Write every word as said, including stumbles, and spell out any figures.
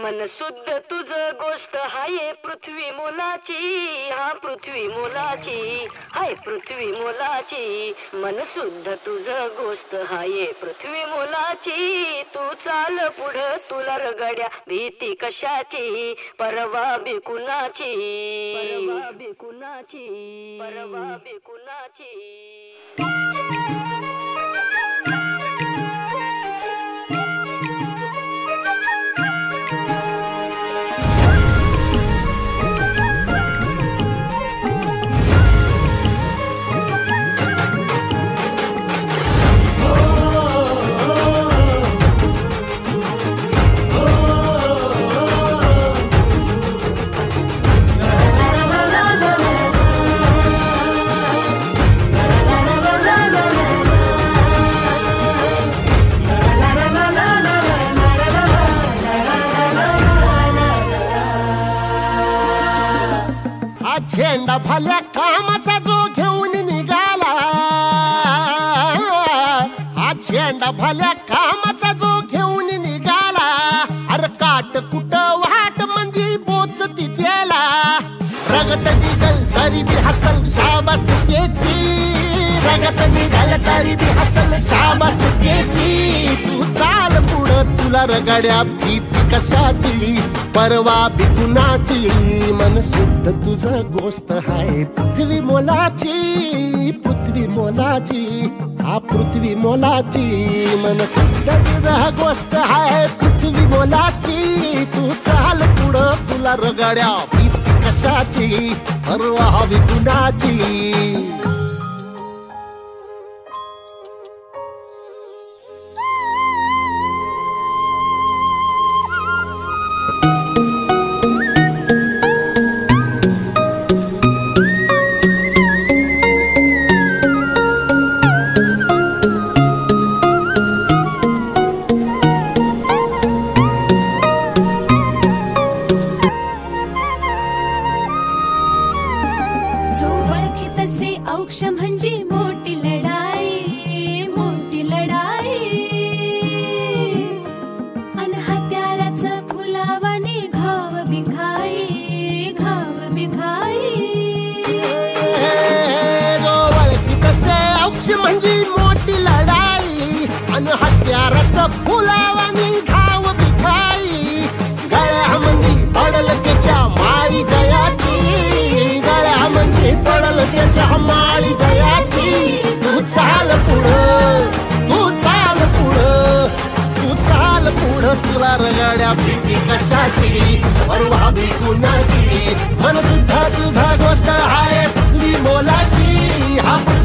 मन शुद्ध तुझ गोष्ट हाय पृथ्वी मोलाची, हा पृथ्वी मोलाची, हाय पृथ्वी मोलाची. मन शुद्ध तुझ गोष्ट हाय पृथ्वी मोलाची. तू चाल पुढं तुला रगड्या भीती कशाची, परवा बी कुणाची, परवा बी कुणाची, परवा बी कुणाची. झेंडा भल्या कामाचा जो घेऊन निघाला, हा झेंडा भल्या कामाचा जो घेऊन निघाला. अरे काट कुट वाट मंदी बोचती त्याला, रगत निघल तरी बी हसल शाबास त्याची, रगत निघल तरी बी हसल शाबास त्याची. तू चाल पुढं तुला रगड्या भीती कशाची, परवा बी कुणाची. मन शुद्ध तुझं गोष्ट हाय पृथ्वी मोलाची, पृथ्वी मोलाची, हा पृथ्वी मोलाची. मन शुद्ध तुझं गोष्ट हाय पृथ्वी मोलाची. तू चाल पुढं तुला रगड्या भीती कशाची, परवा बी कुणाची. म्हणजे मोठी लढाई, मोठी लढाई. अन हत्याराचं फुलावानी घाव बिघाई, घाव बिघाई. ओळखी तसे औक्ष म्हणजे मोठी लढाई, अन हत्याराचं फुलावानी घाव बिघाई. गळ्यामध्ये पडल त्याच्या माळी जयाची, गळ्यामध्ये पडल त्याच्या माळी जयाची. तू चाल पुढं, तू चाल पुढं, तू चाल पुढं तुला रगड्या भीती कशाची, परवा बी कुणाची. मन सुद्धा तुझा गोष्ट हाय पृथ्वी मोलाची, हा